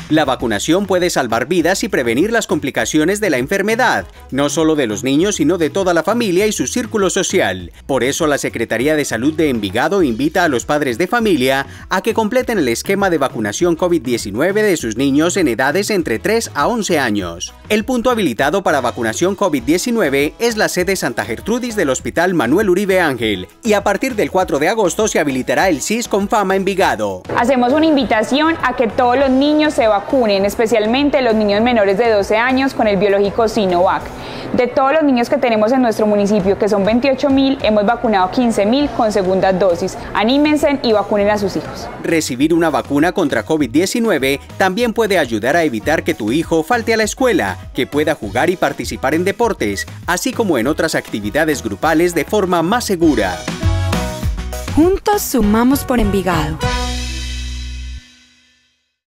La vacunación puede salvar vidas y prevenir las complicaciones de la enfermedad, no solo de los niños, sino de toda la familia y su círculo social. Por eso, la Secretaría de Salud de Envigado invita a los padres de familia a que completen el esquema de vacunación COVID-19 de sus niños en edades entre 3 a 11 años. El punto habilitado para vacunación COVID-19 es la sede Santa Gertrudis del Hospital Manuel Uribe Ángel, y a partir del 4 de agosto se habilitará el CIS Confama Envigado. Hacemos una invitación a que todos los niños se vacunen, especialmente los niños menores de 12 años con el biológico Sinovac. De todos los niños que tenemos en nuestro municipio, que son 28.000, hemos vacunado 15.000 con segundas dosis. Anímense y vacunen a sus hijos. Recibir una vacuna contra COVID-19 también puede ayudar a evitar que tu hijo falte a la escuela, que pueda jugar y participar en deportes, así como en otras actividades grupales de forma más segura. Juntos sumamos por Envigado.